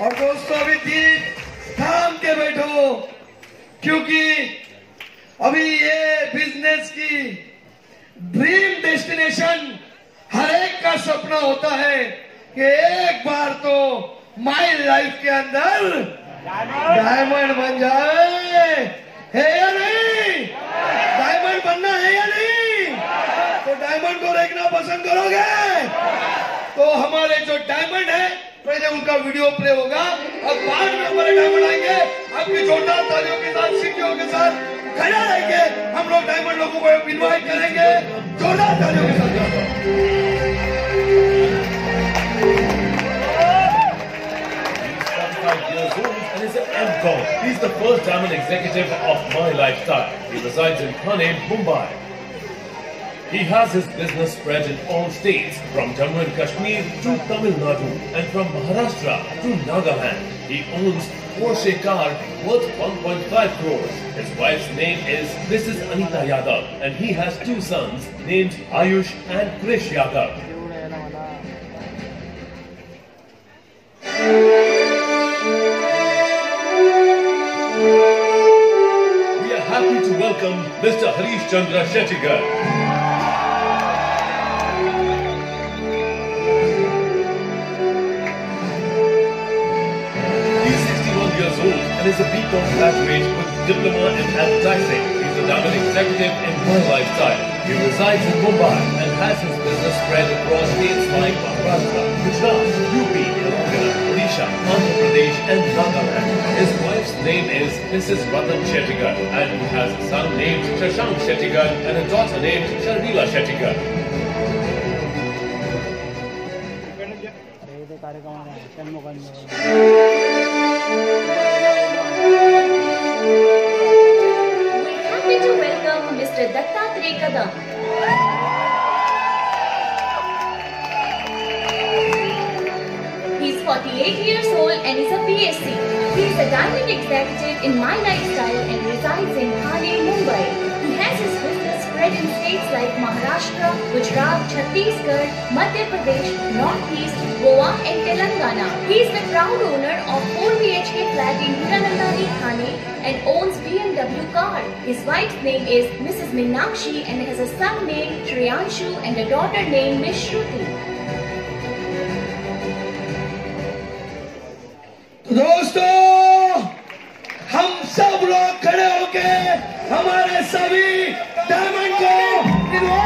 और दोस्तों अभी ठीक थाम के बैठो, क्योंकि अभी ये बिजनेस की ड्रीम डेस्टिनेशन हर एक का सपना होता है कि एक बार तो माय लाइफ के अंदर डायमंड बन जाए। है या नहीं? डायमंड बनना है या नहीं? तो डायमंड को देखना पसंद करोगे? तो हमारे जो डायमंड है पहले उनका वीडियो प्ले होगा, अब बाद में हमारे डायमंड आएंगे। आपकी जोरदार तालियों के साथ, सीटियों के साथ खड़ा रहेंगे। हम लोग डायमंड लोगों को इनवाइट करेंगे जोरदार तालियों के साथ। And is an MCOM. He's the first diamond executive of My Lifestyle. He resides in Thane, Mumbai. He has his business spread in all states, from Jammu and Kashmir to Tamil Nadu and from Maharashtra to Nagaland. He owns Porsche car worth 1.5 crores. His wife's name is Mrs. Anita Yadav and he has two sons named Ayush and Krish Yadav. We are happy to welcome Mr. Harish Chandra Shettigar. Years old and is a BCom graduate with diploma in advertising. He's a diamond executive in My Lifestyle. He resides in Mumbai and has his business spread across states like Maharashtra, Gujarat, UP, Telangana, Odisha, Andhra Pradesh and Nagaland. His wife's name is Mrs. Ratan Shettigar and he has a son named Shashank Shettigar and a daughter named Sharmila Shettigar. We're happy to welcome Mr. Dattatreya Kadam. He's 48 years old and is a PSC. He's a diamond executive in My Lifestyle and resides in Thane, Mumbai. He has his business spread in states like Maharashtra, Gujarat, Chhattisgarh, Madhya Pradesh, Northeast, Goa and Telangana. He is the proud owner of 4 BHK flat in Hiranandani, Thane and owns BMW car. His wife's name is Mrs. Meenakshi and has a son named Shriyanshu and a daughter named Miss Shruti. दोस्तों हम सब लोग खड़े होके हमारे सभी diamond को